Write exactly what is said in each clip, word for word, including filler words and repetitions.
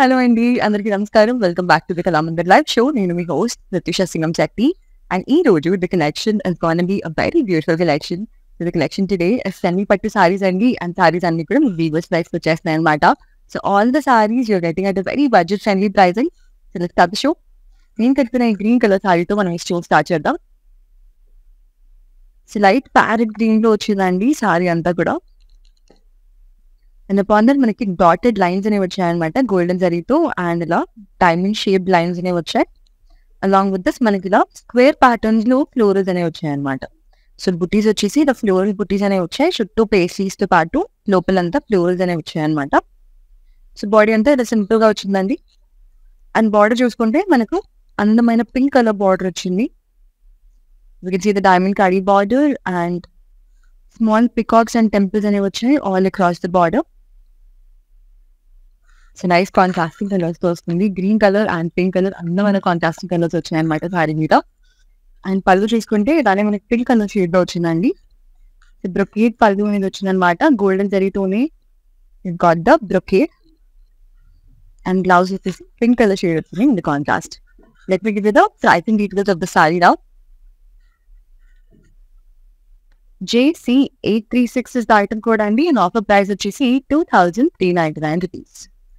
Hello అండి. అందరికీ నమస్కారం. Welcome back to the Kalamandir live show. నేను మీ హోస్ట్ ప్రత్యూష సింగం శెట్టి. అండ్ ఈ రోజు the collection is gonna be a very beautiful collection. So the collection today is semi pattu sarees అండి. అండ్ సారీస్ అన్ని కూడా మీకు వీవర్స్ ప్రైస్ వచ్చేస్తున్నాయి అనమాట. So all the sarees you're getting at a very budget friendly pricing. So let's start the show. నేను కట్టుకున్న ఈ green colour సారీతో మనం ఈ షో స్టార్ట్ చేద్దాం. సో లైట్ ప్యారెట్ గ్రీన్ లో వచ్చిందండి సారీ అంతా కూడా. అండ్ అపాన్ దట్ మనకి డాటెడ్ లైన్స్ అనేవి వచ్చాయన్నమాట గోల్డెన్ జరీతో. అండ్ ఇలా డైమండ్ షేప్ లైన్స్ అనేవి వచ్చాయి. అలాంగ్ విత్ దిస్ మనకి ఇలా స్క్వేర్ ప్యాటర్న్స్ లో ఫ్లోరల్స్ అనేవి వచ్చాయి అనమాట. సో బుటీస్ వచ్చేసి ఇలా ఫ్లోరల్ బుటీస్ అనేవి వచ్చాయి. చుట్టూ పేస్ట్రీస్ తో పాటు లోపలంతా ఫ్లోరల్స్ అనేవి వచ్చాయి అనమాట. సో బాడీ అంతా ఇలా సింపుల్ గా వచ్చిందండి. అండ్ బార్డర్ చూసుకుంటే మనకు అందమైన పింక్ కలర్ బార్డర్ వచ్చింది. You can see the diamond kadi border and small peacocks and temples అనేవి వచ్చాయి all across the border. So nice contrasting colours తో వస్తుంది. Green colour and pink colour అందమైన కాంట్రాస్టింగ్ కలర్స్ వచ్చాయి అనమాట సారీ మీద. అండ్ పళ్ళు చూసుకుంటే దాని మనకి పింక్ కలర్ షేడ్ లో వచ్చిందండి. బ్రొకేట్ పళ్ళు అనేది వచ్చిందనమాట. గోల్డెన్ జరీతోనే got the brocade. And blouse వచ్చేసి పింక్ కలర్ షేడ్ వచ్చింది in the contrast. Let me give you the pricing details of the saree now. J C eight three six is the item code అండి. And offer price వచ్చేసి two thousand three ninety-nine rupees.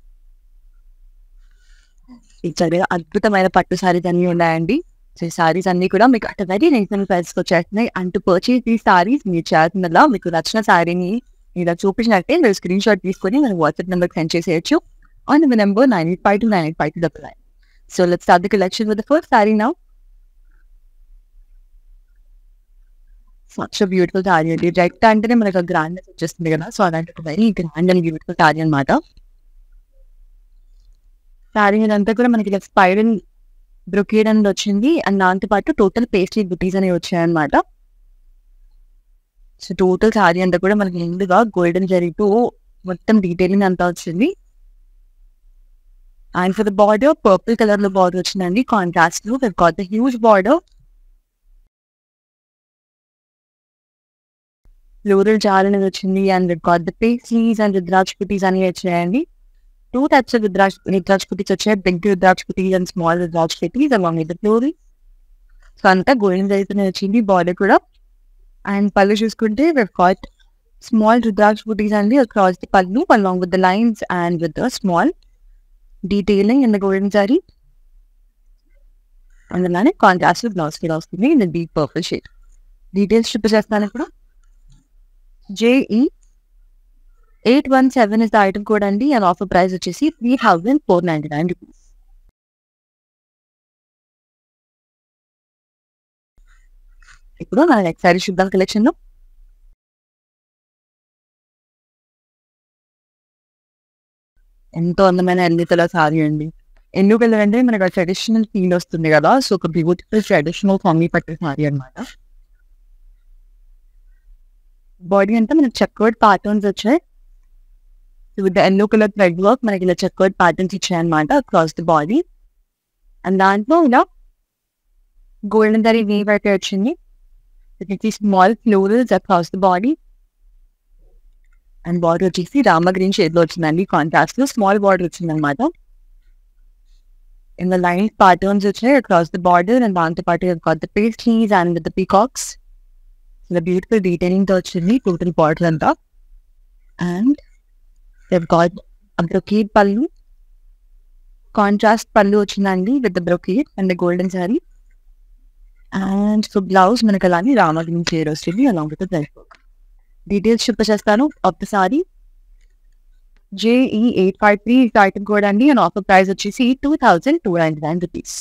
చాలా అద్భుతమైన పట్టు సారీస్ అన్ని ఉన్నాయండి. So ఈ సారీస్ అన్ని కూడా మీకు అట్ వెరీ రీజనబుల్ ప్రైస్ వచ్చేస్తున్నాయి. అండ్ టు పర్చేస్ ఈ సారీస్ మీరు చేయాల్సిందల్లా మీకు నచ్చిన సారీని ఇలా చూపించినట్టే మీరు స్క్రీన్ షాట్ తీసుకొని మన వాట్సాప్ నెంబర్కి సెండ్ చేసేయచ్చు on the number nine eight five two nine eight five two double nine. So let's start the collection with the first saree now. Such beautiful saree అండి. రెడ్ అంటేనే మనకు గ్రాండ్ వచ్చేస్తుంది కదా. సో అలాంటి ఒక very grand and beautiful sorry అనమాట. సారీ అంతా కూడా మనకి ఇలా స్పైరల్ బ్రొకేడ్ అనేది వచ్చింది. అండ్ దాంతో పాటు టోటల్ పేస్ట్రీ బుటీస్ అనేవి వచ్చాయన్నమాట. సో టోటల్ సారీ అంతా కూడా మనకి నిండుగా గోల్డెన్ జరీతో మొత్తం డీటెయిలింగ్ అంతా వచ్చింది. And for the border purple colour లో బార్డర్ వచ్చిందండి కాంట్రాస్ట్ లో. We've got the huge border. Floral జార్ అనేది వచ్చింది. And we've got the pastries and rudraksha butis అనేవి వచ్చాయండి. Two types of rudraksha rudraksha butis వచ్చాయి. Big rudraksha butis and small rudraksha butis along with the floral. So అంతా గోల్డెన్ జరీతోనే వచ్చింది బార్డర్ కూడా. అండ్ పళ్ళు చూసుకుంటే వివ్ గాట్ స్మాల్ రుద్రాక్ష బుటీస్ అండి across the pallu along with the lines and with the small detailing in the golden zari. And అలానే contrast blouse కూడా వస్తుంది in the deep purple shade. Details చూపించేస్తాను ఇప్పుడు. J E eight one seven is the item code అండి. And offer price వచ్చేసి three thousand four ninety-nine rupees. ఇప్పుడు మన next sorry చూద్దాం కలెక్షన్ లో. ఎంతో అందమైన ఎల్లో కలర్ సారీ అండి. ఎల్లో కలర్ అంటే మనకు ట్రెడిషనల్ ఫీల్ వస్తుంది కదా. సో ఒక బ్యూటిఫుల్ ట్రెడిషనల్ ఫామీ పట్టు సారీ అనమాట. బాడీ అంతా మనకి చెక్వర్డ్ ప్యాటర్న్స్ వచ్చాయి. With the yellow colour thread work మనకి ఇలా చెక్వర్డ్ ప్యాటర్న్స్ ఇచ్చాయన్నమాట అక్రాస్ ది బాడీ. అండ్ దాంట్లో ఇలా గోల్డెన్ జరీ వీవ్ అయితే వచ్చింది. Small florals across the body. And border వచ్చేసి రామ గ్రీన్ షేడ్ లో వచ్చిందండి కాంట్రాస్ట్ లో. స్మాల్ బార్డర్ వచ్చింది అనమాట. ఇన్ ద లైన్ ప్యాటర్న్స్ వచ్చాయి అక్రాస్ ది బార్డర్. అండ్ దాంతో పాటు got the pastries and with the peacocks. ఇలా బ్యూటిఫుల్ డీటెయిలింగ్ తో వచ్చింది టోటల్ బార్డర్ అంతా. And they've got a brocade pallu. Contrast pallu వచ్చిందండి with the brocade and the golden saree. And for blouse మనకు అలానే Rama green shade వస్తుంది along with the thread work. Details చూపించేస్తాను of the saree. J E eight five three is the item code అండి. And offer price వచ్చేసి two thousand two ninety-nine rupees.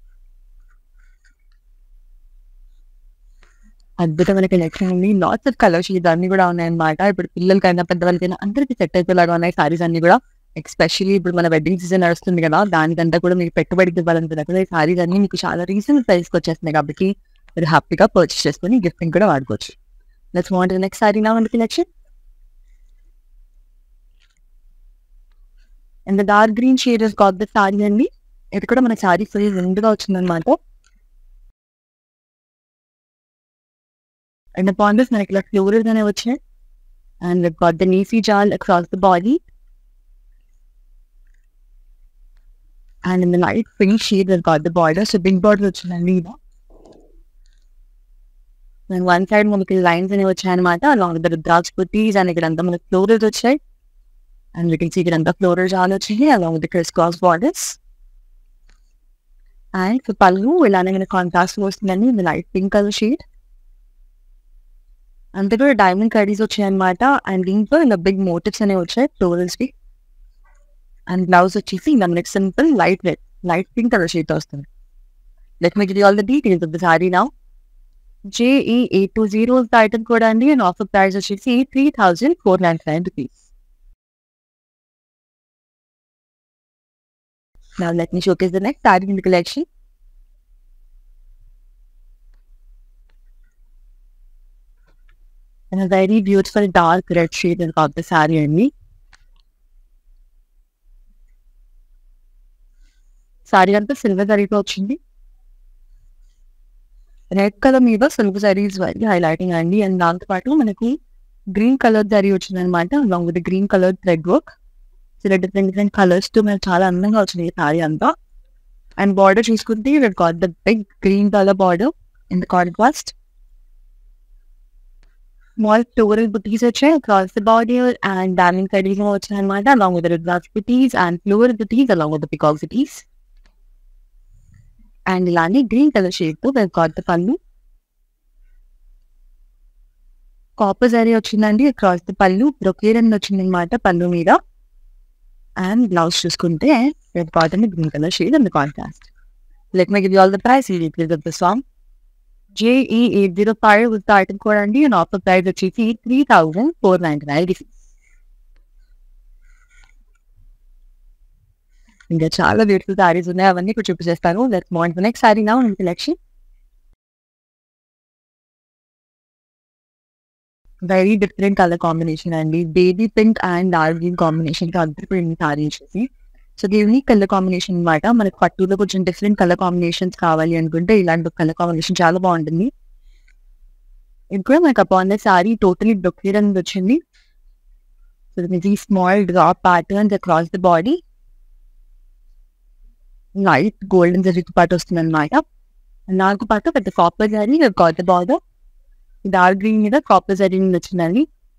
అద్భుతమైన collection ఉంది. Lots of colour shades అన్ని కూడా ఉన్నాయన్నమాట. ఇప్పుడు పిల్లలకైనా పెద్దవాళ్ళకైనా అందరికీ సెట్ అయిపోయేలాగా ఉన్నాయి సారీస్ అన్ని కూడా. ఎస్పెషల్లీ ఇప్పుడు మన వెడ్డింగ్ సీజన్ నడుస్తుంది కదా. దానికంతా కూడా మీకు పెట్టుబడికి ఇవ్వాలనుకున్నా కూడా ఈ సారీస్ అన్ని మీకు చాలా రీజనబుల్ ప్రైస్కి వచ్చేస్తున్నాయి కాబట్టి మీరు హ్యాపీగా పర్చేస్ చేసుకొని గిఫ్టింగ్ కూడా వాడుకోవచ్చు. Let's move on to the next sorry now in the collection. And the dark green shade is got the saree అండి. ఇది కూడా మన సారీ ఫుల్ నిండుగా వచ్చిందనమాట. అండ్ అపాన్ దిస్ మనకి ఇలా ఫ్లోరల్స్ అనేవి వచ్చాయి. And got the nicey jaal across the body. And in the light pink shade, we've got the border. So big border వచ్చిందండి ఇలా. And one side మనకి lines అనేవి వచ్చాయన్నమాట. Along with the Rudraksh booties and ఇక్కడంతా మనకి florals వచ్చాయి. And we can see ఇక్కడంతా florals చాలా వచ్చాయి along with the crisscross borders. And for pallu ఇలానే మనకి కాంట్రాస్ట్ వస్తుందండి in the light pink color shade. అంతే కూడా డైమండ్ కడీస్ వచ్చాయన్నమాట. అండ్ దీంట్లో ఇలా బిగ్ మోటివ్స్ అనేవి వచ్చాయి ఫ్లోరల్స్కి. అండ్ బ్లౌజ్ వచ్చేసి ఇలా మనకి simple light red light pink colour shade వస్తుంది. Let me give you all the details of the saree now. J E eight two zero item కూడా అండి. అండ్ ఆఫర్ ప్రైస్ వచ్చేసి three thousand four ninety nine rupees. Now let me showcase the next saree in the collection. And a very beautiful dark red shade is got the saree only. Saree అంతా silver జరీతో వచ్చింది. Red colour మీద silver zari is very highlighting అండి. And దాంతో పాటు మనకి green colour zari వచ్చింది అనమాట. Along with green colour thread work. ఇలా డిఫరెంట్ డిఫరెంట్ కలర్స్ తో మనకు చాలా అందంగా వచ్చింది ఈ సారీ అంతా. అండ్ బార్డర్ చూసుకుంటే it got the big green colour border in the contrast. Small floral butis వచ్చాయి across the border and diamond kadis వచ్చాయి అనమాట. Along with rudraksha butis and floral butis along with peacock butis. And ఇలానే గ్రీన్ కలర్ షేడ్ తో we've got the pallu. Copper zari వచ్చిందండి across the పళ్ళు. Brocade అని వచ్చింది అనమాట పళ్ళు మీద. And blouse చూసుకుంటే we've got in the green color shade and the contrast. Let me give you all the price details of this one. J E eight zero five was the item code అండి. And offer price వచ్చేసి three thousand four ninety nine rupees. ఇంకా చాలా beautiful saris ఉన్నాయి, అవన్నీ ఇప్పుడు చూపించేస్తాను. Let's move on to the next sorry now in collection. Very different colour combination అండి. Baby pink and dark green combination కి అద్భుతమైన సారీ వచ్చేసి. సో యూనిక్ కలర్ కాంబినేషన్ అనమాట. మనకి పట్టులో కొంచెం డిఫరెంట్ కలర్ కాంబినేషన్స్ కావాలి అనుకుంటే ఇలాంటి కలర్ కాంబినేషన్ చాలా బాగుంటుంది. ఇప్పుడు మనకు upon the saree totally brocade అనేది వచ్చింది. So the small drop patterns across the body. Light golden జరీతో పాటు వస్తుంది అనమాట. నాకు పాటు పెద్ద copper zari got the border. Dark green మీద కాపర్ జరీ వచ్చిందండి.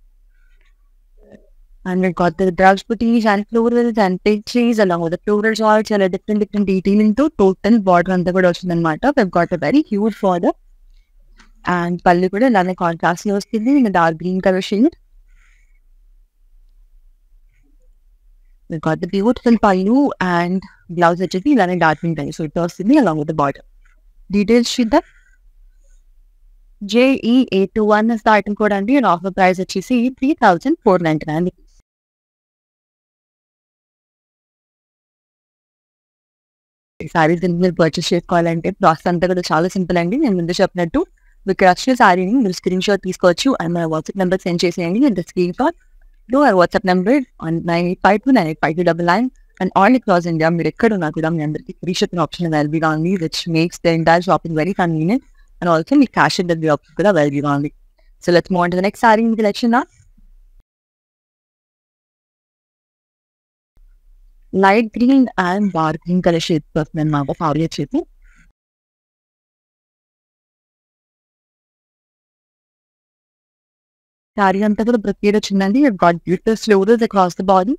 And we've got the Rudraksh booties and florals and pink trees along with the florals all చాలా different different detailing తో టోటల్ బార్డర్ అంతా కూడా వచ్చింది అనమాట. we've got a very huge border and పళ్ళు కూడా ఇలానే కాంట్రాస్ట్ లో వస్తుంది in dark green colour shade. we've got the beautiful pallu and blouse వచ్చేసి ఇలానే డార్క్ గ్రీన్ కలర్ షేడ్ తో వస్తుంది along with the border. Details చూద్దాం. J E eight two one is the item code అండి. and offer price వచ్చేసి three thousand four ninety nine. ఈ సారీస్ మీరు purchase చేసుకోవాలంటే ప్రాసెస్ అంతా కూడా చాలా సింపుల్ అండి. నేను ముందు చెప్పినట్టు మీకు వచ్చిన సారీని మీరు స్క్రీన్ షాట్ తీసుకోవచ్చు అండ్ మన వాట్సాప్ నెంబర్ సెండ్ చేసేయండి. And screenshot do our WhatsApp number on nine eight five two nine eight five two double nine and all across India. మీరు ఎక్కడ ఉన్నా కూడా మీ అందరికీ ఫ్రీ షిప్పింగ్ ఆప్షన్ అవైలబుల్గా ఉంది, which makes the entire shopping very convenient and also మీ cash on delivery option కూడా అవైలబుల్గా ఉంది. So let's move on to the next saree in collection. Light green and dark green colour shades వస్తుంది మాకు సారీ వచ్చేసి. సారీ అంతా కూడా బ్రొకేడ్ వచ్చిందండి. Got beautiful florals across the body.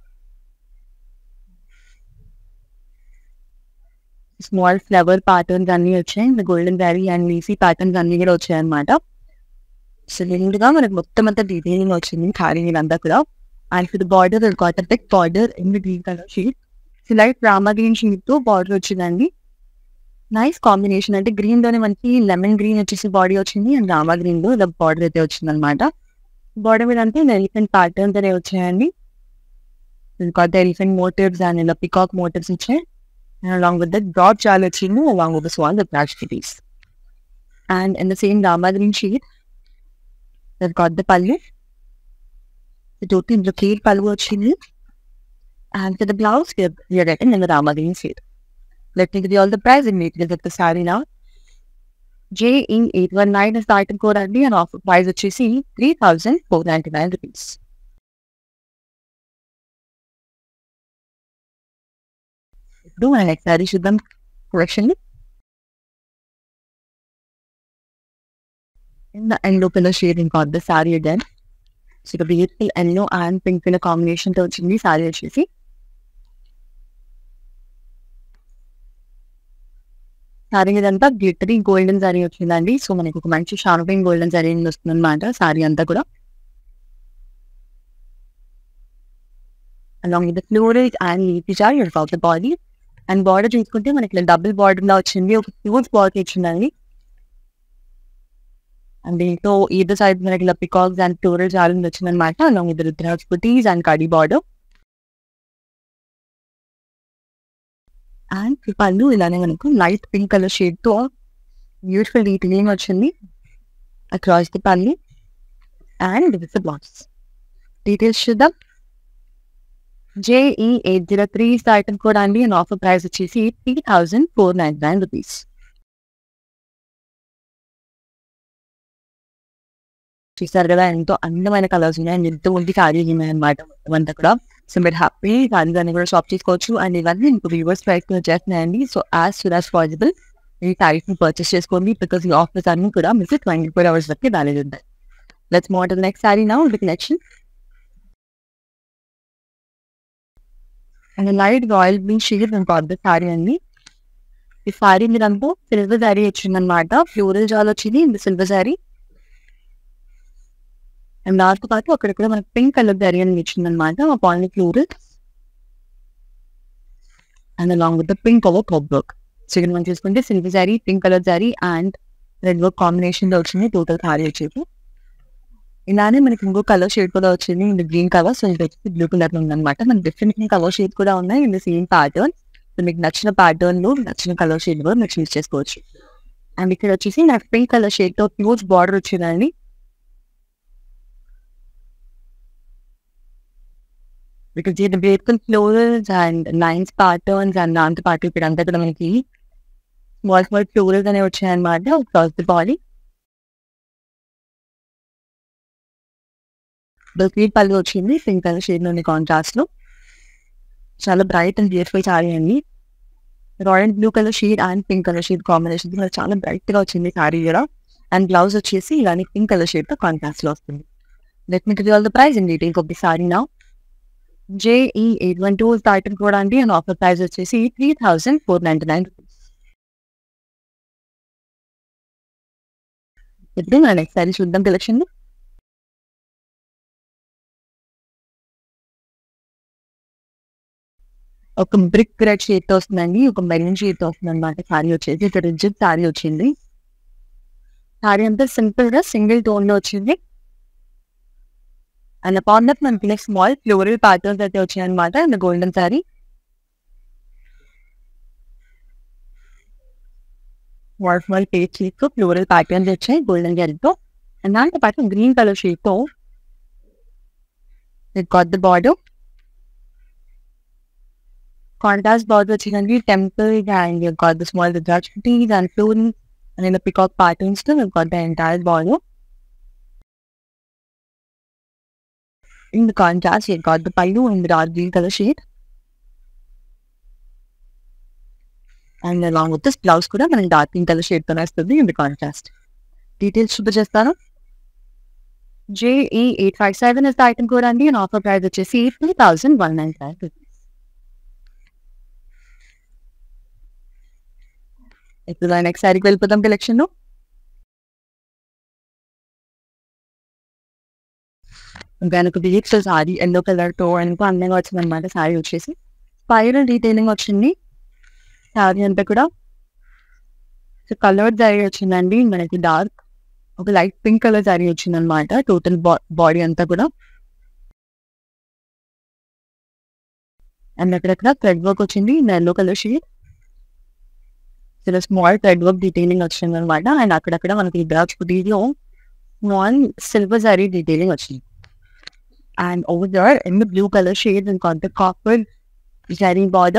Small flower patterns అన్ని వచ్చాయి. Golden zari and lacy patterns అన్ని కూడా వచ్చాయి అనమాట. సో నిండుగా మనకు మొత్తం అంతా డీటెయిలింగ్ వచ్చింది సారీ అంతా కూడా. And for the border, we've got a big border in the green color shade. So light Rama green shade తో బార్డర్ వచ్చిందండి. Nice combination. అంటే గ్రీన్ లోనే మనకి లెమన్ గ్రీన్ వచ్చేసి బాడీ వచ్చింది అండ్ రామా గ్రీన్ లో ఇలా బార్డర్ అయితే వచ్చింది అనమాట. బార్డర్ మీద అంటే ఎలిఫెంట్ ప్యాటర్న్స్ అనేవి వచ్చాయండి. got the elephant motifs and ఇలా పికాక్ మోటివ్స్ వచ్చాయి. And along with that broad shawl వచ్చింది along with the swan the Rudraksh booties. And in the same Rama green shade, we've got the pallu. The total brocade pallu వచ్చింది. And for the blouse, we are, we are getting in the Rama green shade. Let me give you all the price and details of the saree now. J E eight one nine is the item code అండి. and offer price వచ్చేసి three thousand four ninety nine rupees. ఇప్పుడు మన next sorry చూద్దాం collection. In the yellow color shade in got the saree again. So the beautiful yellow and pink color combination తో వచ్చింది సారీ వచ్చేసి. సారీ ఇదంతా glittery golden saree వచ్చిందండి. So మనకి ఒక మంచి షార్పింగ్ గోల్డెన్ సారీ వస్తుంది అనమాట సారీ అంతా కూడా. Along with the floral and leafy jar about the body. And border చూసుకుంటే మనకి డబుల్ బార్డర్ లా వచ్చింది. ఒక హ్యూజ్ బార్డర్ ఇచ్చిందండి. And దీంతో either side మనకి ఇలా పికాక్స్ అండ్ ఫ్లోరల్ జాలింగ్ వచ్చిందనమాట. Along with rudraksha butis and khadi border. And పళ్ళు ఇలానే మనకు లైట్ పింక్ కలర్ షేడ్ తో బ్యూటిఫుల్ డీటెయిలింగ్ వచ్చింది across the pallu and with the blouse. Details చూద్దాం. J E eight zero three item కూడా అండి. అండ్ ఆఫర్ ప్రైస్ వచ్చేసి three thousand four ninety nine rupees. చూసారు కదా ఎంతో అందమైన కలర్స్ ఉన్నాయి అండ్ ఎంతో మంది ఖాళీ ఉన్నాయి అనమాట అంతా కూడా. సో మీరు హ్యాపీ ఖాళీగానే కూడా షాప్ చేసుకోవచ్చు. అండ్ ఇవన్నీ మీకు వ్యూవర్స్ ప్రైస్ వచ్చేస్తున్నాయండి. So as soon as possible ఈ సారీస్ ని పర్చేస్ చేసుకోండి బికాస్ ఈ ఆఫర్స్ అన్ని కూడా మీకు ట్వంటీ ఫోర్ అవర్స్ వరకు వ్యాలిడ్ ఉంటాయి. Let's move on to the next sorry now with collection. And light royal green shade got the saree అండి. ఈ సారీ మీద అంతా సిల్వర్ సారీ వచ్చిందనమాట. ఫ్లోరల్ జాల్ వచ్చింది ఇన్ సిల్వర్ సారీ. అండ్ దాంతో పాటు అక్కడక్కడ మనకి పింక్ కలర్ జరీ అని ఇచ్చిందనమాట upon the floral and along with the pink colour top work. So ఇక్కడ మనం చూసుకుంటే silver zari, pink colour zari and red work combination లో వచ్చింది టోటల్ సారీ వచ్చేసి. ఇలానే మనకి ఇంకో కలర్ షేడ్ కూడా వచ్చింది ఇన్ గ్రీన్ కలర్. సో ఇది వచ్చి బ్లూ కలర్ లో ఉందన్నమాట. మనకి డిఫరెంట్ కలర్ షేడ్ కూడా ఉన్నాయి in the same pattern. So మీకు నచ్చిన ప్యాటర్న్ లో నచ్చిన కలర్ షేడ్ కూడా మీరు చూస్ చేసుకోవచ్చు. అండ్ ఇక్కడ వచ్చేసి నాకు పింక్ కలర్ షేడ్ తో హ్యూజ్ బార్డర్ వచ్చిందండి. Because the beautiful florals and lines patterns and దాంతో పాటు ఇక్కడ అంతా కూడా మనకి స్మాల్ స్మాల్ ఫ్లోరల్స్ అనేవి వచ్చాయన్నమాట across the body. బల్కీ పళ్ళు వచ్చింది పింక్ కలర్ షేడ్ లోని కాంట్రాస్ట్ లో. చాలా బ్రైట్ అండ్ బ్యూటిఫుల్ సారీ అండి. Royal blue colour shade and pink colour shade combination చాలా బ్రైట్ గా వచ్చింది సారీ కూడా. అండ్ బ్లౌజ్ వచ్చేసి ఇలానే పింక్ కలర్ షేడ్ తో కాంట్రాస్ట్ లో వస్తుంది. Let me give you all the price in detail of the saree now. J E eight one two item కూడా అండి. అండ్ ఆఫర్ ప్రైస్ వచ్చేసి three thousand four ninety nine rupees. ఇప్పుడు మన నెక్స్ట్ సారీ చూద్దాం collection. ఒక బ్రిక్ రెడ్ షేడ్ తో వస్తుందండి. ఒక మెరూన్ షేడ్ తో వస్తుంది అనమాట సారీ వచ్చేసి. ఇక్కడ రిజిడ్ సారీ వచ్చింది. సారీ అంతా సింపుల్ గా సింగిల్ టోన్ లో వచ్చింది. అండ్ అపాన్ దట్ మనకి స్మాల్ ఫ్లోరల్ ప్యాటర్న్స్ అయితే వచ్చాయి అనమాట and golden saree. Small small peach shade తో ఫ్లోరల్ ప్యాటర్న్స్ వచ్చాయి గోల్డెన్ జరీతో. అండ్ దాంతో పాటు గ్రీన్ కలర్ షేడ్ తో it got the border. Contrast border వచ్చిందండి. Temple and got the small rudraksha butis and floral and peacock patterns తో got the entire border. In the contrast, you got the pallu in the dark green color shade. And along with this blouse kuda man dark green color shade tone vastadi in the contrast. Details చూపించేస్తాను. J E eight five seven is the item code అండి. and offer price వచ్చేసి three thousand one ninety nine rupees. ఇప్పుడు next సారీకి వెళ్ళిపోతాం collection లో. వెనక beautiful sorry yellow colour తో ఎంతో అందంగా వచ్చింది అనమాట సారీ వచ్చేసి. స్పైరల్ డీటెయిలింగ్ వచ్చింది సారీ అంతా కూడా. సో కలర్ సారీ వచ్చిందండి మనకి డార్క్ ఒక లైట్ పింక్ కలర్ సారీ వచ్చింది అనమాట టోటల్ బాడీ అంతా కూడా. అండ్ అక్కడక్కడ థ్రెడ్ వర్క్ వచ్చింది ఇన్ ఎల్లో కలర్ షేడ్. ఇలా స్మాల్ థ్రెడ్ వర్క్ డీటెయిలింగ్ వచ్చింది అనమాట. అండ్ అక్కడక్కడ మనకి రుద్రాక్ష బుటీలో స్మాల్ సిల్వర్ సారీ డీటెయిలింగ్ వచ్చింది. And over there in the blue color shade and got the copper zari border.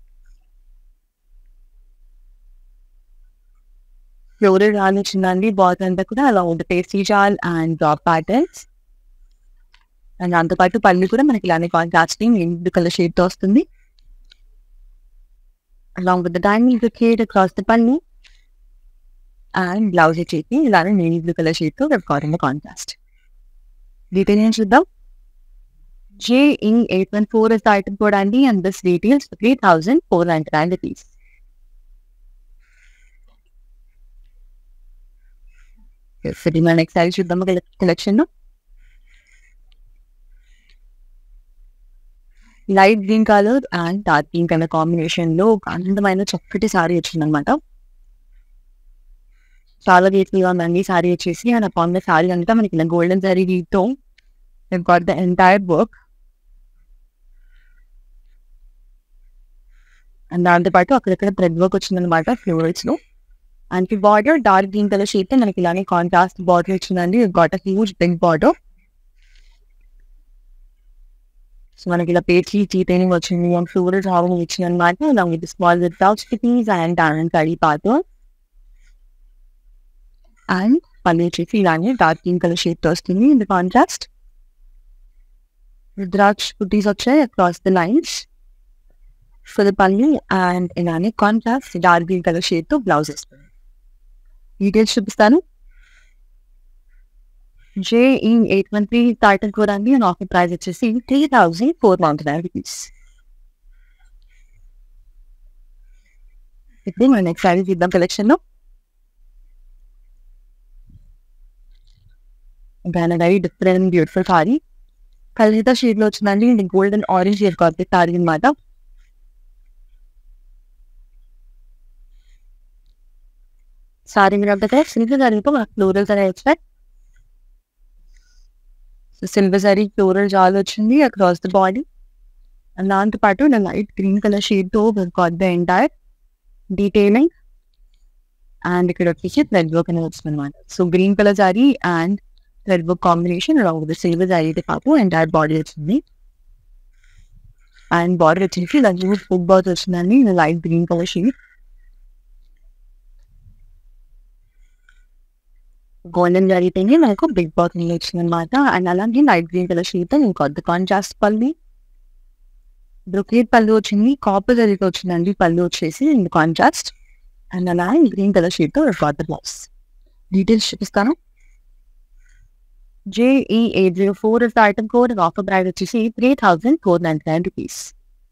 Floral rani chinandi border anta kuda along with the pasty jal and drop patterns. And దాంతో పాటు పళ్ళు కూడా మనకి ఇలానే contrasting blue colour shade తో వస్తుంది. along with the diamond brocade across the pallu and blouse వచ్చేసి ఇలానే నేవీ బ్లూ కలర్ షేడ్ తో got in the contrast. Detail ఏం చూద్దాం. J E eight one four is the item code అండి, and this retails for three thousand four hundred ninety-nine rupees. Yes, ఇది మన next sorry చూద్దాం collection లో. Light green colour and dark green colour combination లో ఒక అందమైన చక్కటి sorry వచ్చింది అనమాట. చాలా బ్యూటిఫుల్ గా ఉందండి సారీ వచ్చేసి. అండ్ అపాన్ ద సారీ అంతా మనకి ఇలా గోల్డెన్ సారీ తో got the entire work. And దాంతో పాటు అక్కడక్కడ థ్రెడ్ వర్క్ వచ్చిందనమాట ఫ్లోరల్స్ లో. And border dark green colour shade మనకి ఇలానే కాంట్రాస్ట్ బార్డర్ వచ్చిందండి. Got a huge big border. So మనకి ఇలా పేట్లీ చీటైనింగ్ వచ్చింది అండ్ ఫ్లోరల్ హావింగ్ వచ్చింది అనమాట. Along with small with blouse fittings and diamond కడీ పాటర్న్. అండ్ పళ్ళు వచ్చేసి ఇలానే డార్క్ గ్రీన్ కలర్ షేడ్ తో వస్తుంది ఇన్ ద కాంట్రాస్ట్. రుద్రాక్ష కుటీస్ వచ్చాయి across the lines for the పళ్ళు. అండ్ ఇలానే contrast dark green colour shade తో బ్లౌజ్ వస్తుంది. డీటెయిల్స్ చూపిస్తాను. J E eight one three title code అండి, అండ్ ఆఫర్ ప్రైస్ వచ్చేసి three thousand four ninety nine rupees. ఇప్పుడు మన నెక్స్ట్ సారీ చూద్దాం కలెక్షన్ లో. వెరీ డిఫరెంట్ బ్యూటిఫుల్ సారీ కల్హిత షేడ్ లో వచ్చిందండి. ఇది golden orange shade carpet saree అనమాట. సారీ మీద సిల్వర్ సారీతో మనకు ఫ్లోరల్స్ అనేవి వచ్చాయి. So silver zari floral jaal వచ్చింది అక్రాస్ ద బాడీ. అండ్ దాంతో పాటు నా లైట్ గ్రీన్ కలర్ షేడ్ తో got the entire detailing. And ఇక్కడ వచ్చేసి థ్రెడ్ వర్క్ అనేది వచ్చింది అనమాట. So green colour saree and thread work combination along with silver సారీతో పాటు ఎంటైర్ బాడీ వచ్చింది. అండ్ బార్డర్ వచ్చేసి ఇలా యూజ్ ఫుడ్ బాత్ వచ్చిందండి light green colour shade. Golden జరిగితేనే మనకు బిగ్ బాత్ నీళ్ళు వచ్చింది అనమాట. అండ్ అలాగే లైట్ గ్రీన్ కలర్ షేడ్ ఇంకా కాంట్రాస్ట్ పల్లి బ్రొకేట్ పళ్ళు వచ్చింది. కాపర్ జరిగితే వచ్చిందండి పళ్ళు వచ్చేసి ఇన్ కాంట్రాస్ట్. అండ్ అలా గ్రీన్ కలర్ షేడ్ తో గాట్ ద బ్లౌజ్. డీటెయిల్స్ చూపిస్తాను. J E eight zero four is the item code and offer price వచ్చేసి three thousand four ninety nine rupees.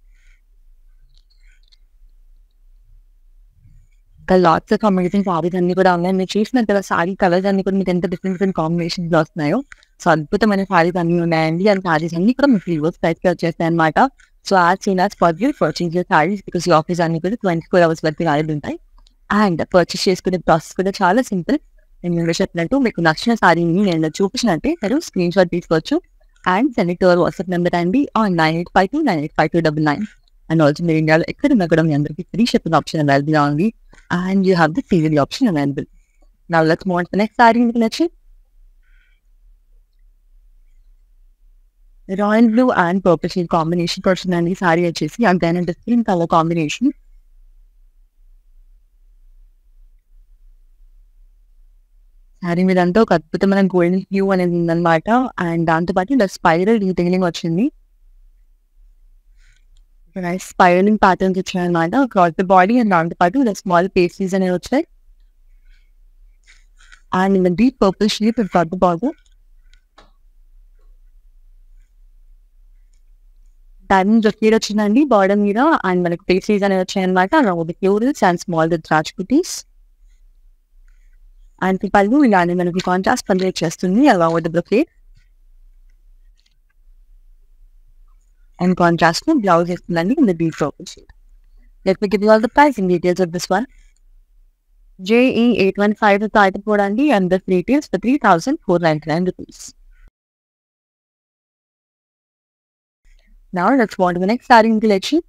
Lots of amazing sarees అన్ని కూడా ఉన్నాయి. మీరు చూసినట్టు sorry colours అన్ని కూడా మీకు ఎంత డిఫరెంట్ డిఫరెంట్ కాంబినేషన్స్ లో వస్తున్నాయో. సో అద్భుతమైన సారీస్ అన్ని ఉన్నాయండి. అండ్ సారీస్ అన్ని కూడా మీకు రివర్స్ ప్రైస్ కి వచ్చేస్తాయి అనమాట. So as seen as possible purchase your sarees because ఈ ఆఫీస్ అన్ని కూడా ట్వంటీ ఫోర్ అవర్స్ వరకు రాయలు ఉంటాయి. అండ్ పర్చేస్ చేసుకునే ప్రాసెస్ కూడా చాలా సింపుల్. నేను చెప్పినట్టు మీకు నచ్చిన సారీని నేను చూపించినట్టే మీరు స్క్రీన్ షాట్ తీసుకోవచ్చు and send it to our WhatsApp number అండి on nine eight five two nine eight five two double nine. And also మీరు ఇండియాలో ఎక్కడ ఉన్నా కూడా మీ అందరికీ ఫ్రీ షిప్పింగ్ ఆప్షన్ అవైలబుల్ ఉంది. And you have the C V D option available. Now let's move on to the next saree in the collection. Royal blue and purple shade combination person and this saree వచ్చేసి again a different color combination. Saree మీద అంతా ఒక అద్భుతమైన golden hue అనేది ఉందన్నమాట. And దాంతో పాటు ఇలా స్పైరల్ డీటెయిలింగ్ వచ్చింది. స్పైరలింగ్ ప్యాటర్న్స్ వచ్చాయన్నమాట అక్రాస్ ద బాడీ. అండ్ దాంతో పాటు ఇలా స్మాల్ పేస్ట్రీస్ అనేవి వచ్చాయి. And in the deep purple shape across the border. Diamond జొకేట్ వచ్చిందండి బార్డర్ మీద. అండ్ మనకు పేస్ట్రీస్ అనేవి వచ్చాయన్నమాట along with florals and small with రాజ్పుటీస్. అండ్ పళ్ళు ఇలానే మనకి కాంట్రాస్ట్ పళ్ళు వచ్చేస్తుంది along with the brocade. And contrast with blouse is blending in the deep purple shade. Let me give you all the pricing details of this one. J E eight one five is the item code and the retails for three thousand four hundred ninety-nine rupees. Now let's move on to the next saree in the collection.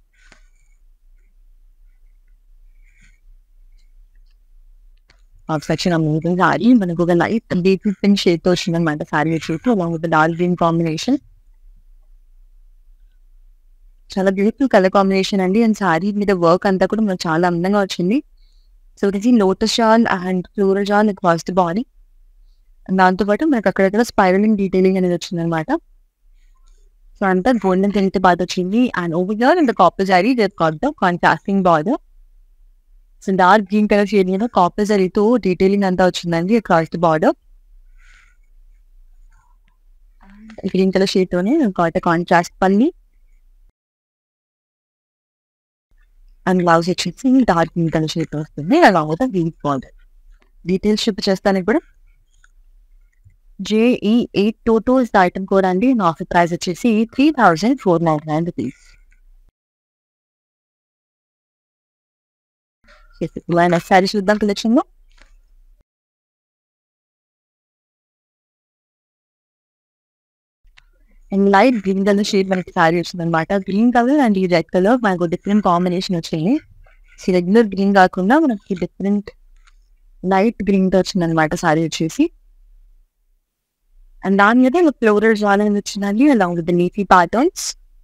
Of section amazing saree. మనకు ఒక light deep pink shade తో వచ్చిందన్నమాట sorry వచ్చేసి along with the dark green combination. చాలా beautiful colour combination అండి. And saree మీద work అంతా కూడా మనకు చాలా అందంగా వచ్చింది. సో ఇది lotus shawl and floral shawl across the body. దాంతోపాటు మనకు అక్కడక్కడ స్పైరలింగ్ డీటెయిలింగ్ అనేది వచ్చింది అనమాట. సో అంతా గోల్డెన్ థింగ్తో బాగా వచ్చింది. And over here in the copper saree they got the contrasting border so dark green colour shade మీద కాపర్ జరీతో డీటెయిలింగ్ అంతా వచ్చిందండి across the border. Green colour shade తోనే కాట కాంట్రాస్ట్ పల్లి అండ్ బ్లౌజ్ వచ్చేసి డార్క్ గ్రీన్ కలర్ షేడ్ వస్తుంది. Along with వీట్ బార్డర్. డీటెయిల్స్ చూపించేస్తాను ఇప్పుడు. JEE eight two two is the item code అండి. నా ఆఫర్ ప్రైస్ వచ్చేసి three thousand four ninety nine rupees. Saree చూద్దాం కలెక్షన్ లో. And light green colour shade మనకి సారీ వచ్చింది అనమాట. గ్రీన్ కలర్ అండ్ ఈ రెడ్ కలర్ మనకు డిఫరెంట్ కాంబినేషన్ వచ్చింది. రెగ్యులర్ గ్రీన్ కాకుండా మనకి డిఫరెంట్ లైట్ గ్రీన్ తో వచ్చింది అనమాట సారీ వచ్చేసి. అండ్ దాని మీద ఫ్లోరల్ జాల్ అనేది వచ్చిందండి along with leafy patterns.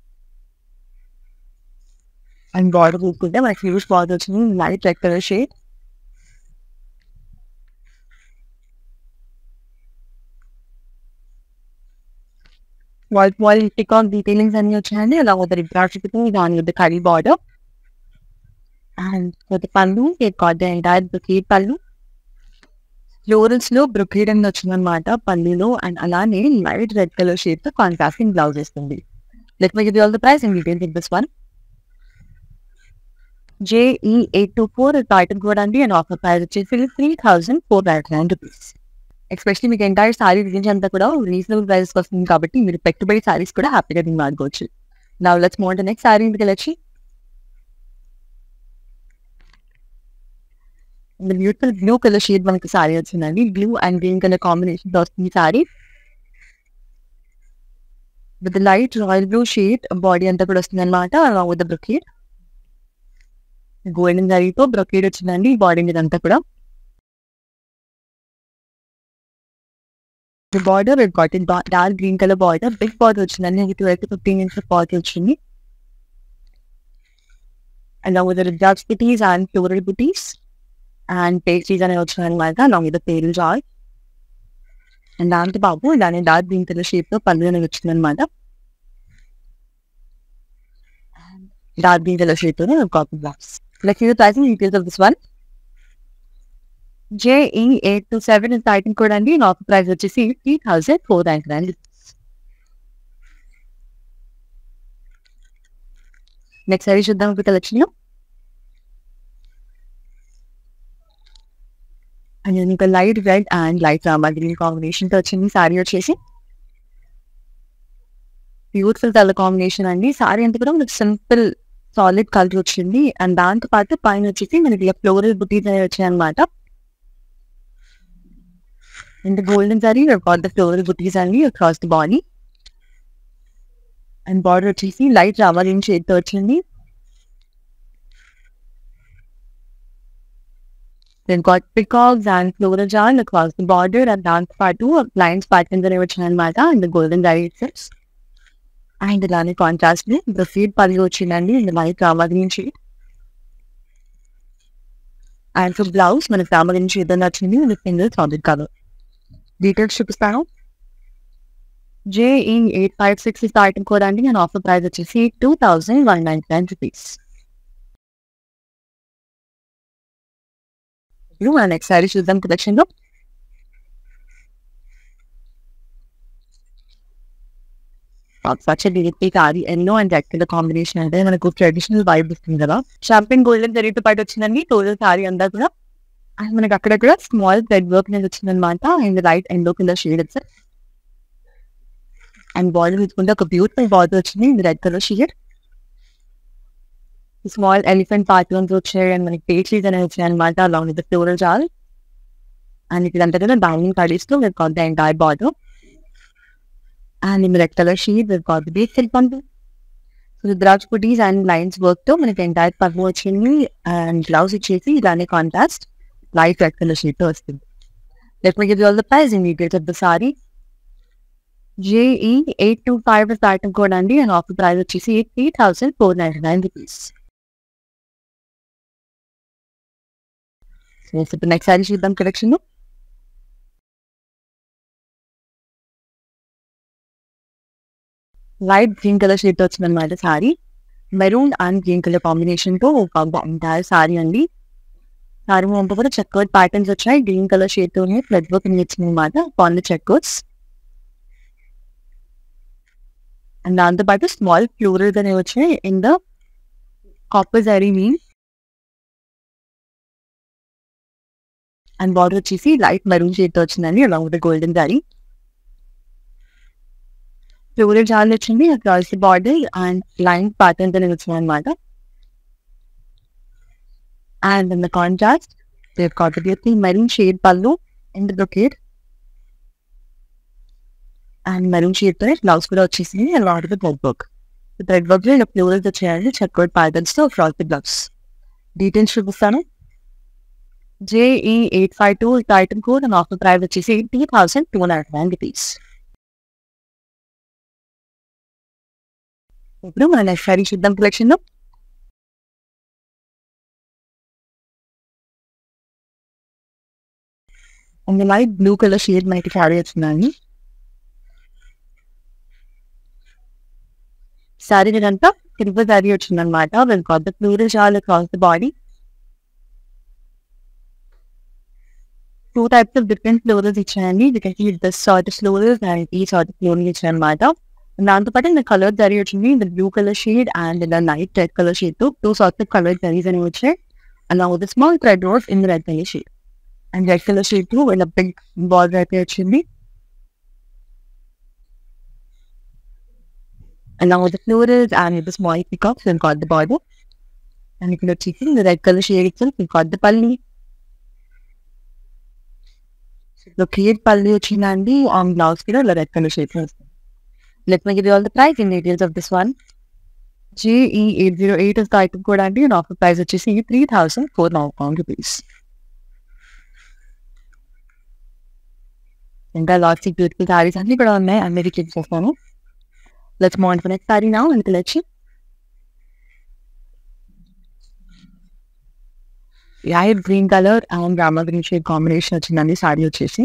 And border చూసుకుంటే మనకి హ్యూజ్ బార్డర్ వచ్చింది లైట్ రెడ్ కలర్ షేడ్. వాల్ వాల్ టికాక్ డీటెయిలింగ్స్ అన్ని వచ్చాయండి అలాంగ్ విత్ రిబ్రాడ్ దాని విత్ కరీ బార్డర్. అండ్ విత్ పళ్ళు got the entire brocade పళ్ళు. ఫ్లోరల్స్ లో బ్రొకేడ్ అని వచ్చిందనమాట పల్లీలో. అండ్ అలానే లైట్ రెడ్ కలర్ షేడ్ తో కాంట్రాస్టింగ్ బ్లౌజ్ వేస్తుంది. Let me give you all the price and details in this one. J E eight two four item code అండి. And offer price వచ్చేసి three thousand four ninety nine rupees. Especially మీకు entire saree range అంతా కూడా reasonable prices వస్తుంది కాబట్టి మీరు పెట్టుబడి సారీస్ కూడా హ్యాపీగా దీన్ని వాడుకోవచ్చు. Now let's move on to next saree collection. Beautiful blue colour shade మనకి సారీ వచ్చిందండి. Blue and green colour combination తో వస్తుంది saree. With light royal blue shade body అంతా కూడా వస్తుంది అనమాట అలాంగ్ విత్ బ్రొకేడ్. గోల్డెన్ జరీతో బ్రొకేడ్ వచ్చిందండి ఈ బాడీ మీద అంతా కూడా. Border cotton dark green colour border big border వచ్చిందండి. ఇటువైపు ఫిఫ్టీన్ ఇంచెస్ బార్డర్ వచ్చింది. అలాంగ్ విత్ రిబ్రాడ్ butis and floral butis and pastries అనేవి వచ్చినాయి అనమాట along with pearl jaal. And దాంతో బాబు దాని డార్క్ గ్రీన్ కలర్ షేప్ తో పళ్ళు అనేది వచ్చింది అనమాట. డార్క్ గ్రీన్ కలర్ షేప్ తోనే కాపీ blouse. Let's see the pricing details of this one. J E eight two seven is the item code అండి. నా ఆఫర్ ప్రైస్ వచ్చేసి three thousand four ninety nine rupees. Next sorry చూద్దాం ఇప్పుడు collection లో. And ఇంకా light red and light Rama green combination తో వచ్చింది సారీ వచ్చేసి. బ్యూటిఫుల్ కలర్ కాంబినేషన్ అండి. సారీ అంతా కూడా మనకి సింపుల్ సాలిడ్ కలర్ వచ్చింది. అండ్ దాంతో పాటు పైన వచ్చేసి మనకి ఫ్లోరల్ బుటీస్ అనేవి వచ్చాయి అనమాట. And golden saree got the floral booties అండి across the body. And border వచ్చేసి లైట్ రామా గ్రీన్ షేడ్ తో వచ్చింది. Then got peacocks and floral jal across the border and దాంతో పాటు లైన్స్ ప్యాటర్న్స్ అనేవి వచ్చినాయి అనమాట. And golden zari sets and ఇలానే కాంట్రాస్ట్ ద ఫీడ్ పల్లి వచ్చిందండి and light Rama green shade. And for blouse మనకి రామా గ్రీన్ షేడ్ అని వచ్చింది with single solid colour. Details చూపిస్తాను. J E eight five six is the item code అండి. అండ్ ఆఫర్ ప్రైస్ వచ్చేసి two thousand one ninety nine rupees. మన next sorry చూద్దాం collection లో. Saree yellow and red colour combination అంటే మనకు ట్రెడిషనల్ వైబ్ ఇస్తుంది కదా. షాంపిన్ గోల్డెన్ జరీతో పాటు వచ్చిందండి టోటల్ సారీ అంతా కూడా. అండ్ మనకి అక్కడక్కడ స్మాల్ థ్రెడ్ వర్క్ అనేది వచ్చింది అనమాట. And light yellow colour shade వచ్చారు. అండ్ బార్డర్ చూసుకుంటే ఒక బ్యూటిఫుల్ బార్డర్ వచ్చింది ఇది red colour shade. Small elephant patterns వచ్చాయి అండ్ మనకి పేస్ట్రీస్ అనేవి వచ్చాయి అనమాట along with floral jaal. And ఇదంతా కూడా డైనింగ్ కడీస్ తో we've got the entire border. And in red color sheet we've got the base silk bundle. So the rudraksha booties and lines work తో మనకి ఎంటైర్ పర్పు వచ్చింది. అండ్ బ్లౌజ్ వచ్చేసి ఇలానే contrast light red colour shade తో వస్తుంది. Let me give you all the price and details of the saree. J E eight two five is the item code అండి. And offer price వచ్చేసి three thousand four ninety nine rupees. ఇప్పుడు next sorry చూద్దాం collection లో. Light green colour shade తో వచ్చింది అనమాట saree. Maroon and green colour combination తో ఒక ఎంటైర్ సారీ అండి. సారీ అంతా కూడా చెక్వర్డ్ ప్యాటర్న్స్ వచ్చాయి. గ్రీన్ కలర్ షేడ్ తోనే థ్రెడ్ వర్క్ వచ్చింది అనమాట ఆన్ ద చెక్వర్డ్స్. అండ్ దాంతో పాటు స్మాల్ ఫ్లోరల్స్ అనేవి వచ్చాయి in the copper zari weave. And border వచ్చేసి లైట్ మెరూన్ షేడ్ తో వచ్చిందండి along with golden zari. Floral చాలా వచ్చింది across the border and line patterns అనేవి వచ్చినాయి అనమాట. And in the contrast, they've got the beautiful maroon shade pallu in the brocade. And maroon shade to it, blouse kuda vachesindi and lot of the thread work. The thread work lo florals vachayandi checkered patterns to across the blouse. Details chupistanu. J E eight five two is the item code and offer price vachesi eighty thousand two hundred nine rupees. Now, మన next saree చూద్దాం collection లో. And the light blue color shade మనకి క్యారీ వచ్చిందండి. Sorry అంతా కింద sorry వచ్చింది అనమాట. We've got the floral shawl across the body. Two types of different florals ఇచ్చాయండి. You can see this sort of florals and ఈ sort of floral ఇచ్చాయి అనమాట. దాంతో పాటు இந்த కలర్ జరీ వచ్చింది the blue color shade and the light red color shade తో two sorts of color zaris అనేవి వచ్చాయి. Along with the small thread work in the red color shade. And red color shade too with a big border అయితే వచ్చింది. Along with the florals and with the small peacocks, we've got the border. And you can see the red color shade itself, we've got the palli. The create palli వచ్చిందండి on blouse కూడా red color shade. Let me give you all the price and details of this one. J E eight zero eight is the item code అండి and offer price వచ్చేసి three thousand four hundred ninety-nine rupees. ఇంకా lots of beautiful sarees అన్ని కూడా ఉన్నాయి అన్ని click చేస్తాను. Let's move on to next sorry now and collection. Light green colour and Rama green shade combination వచ్చిందండి సారీ వచ్చేసి.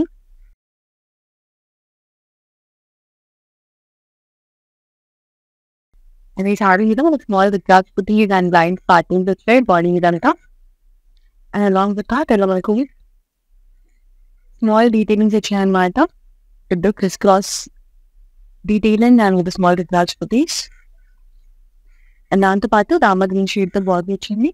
అండ్ ఈ సారీ మీద మనకు స్మాల్ విత్ పుట్టి అండ్ లైన్స్ ప్యాటర్న్స్ వచ్చాయి బాడీ మీద అంతా. అండ్ అలాంగ్ విత్ దాట్ ఇలా మనకు స్మాల్ డీటెయిలింగ్స్ వచ్చాయన్నమాట. పెద్ద criss cross detailing and with small రిక్రాచ్ పుటీస్. అండ్ దాంతోపాటు రామా గ్రీన్ షేడ్తో బాడీ వచ్చింది.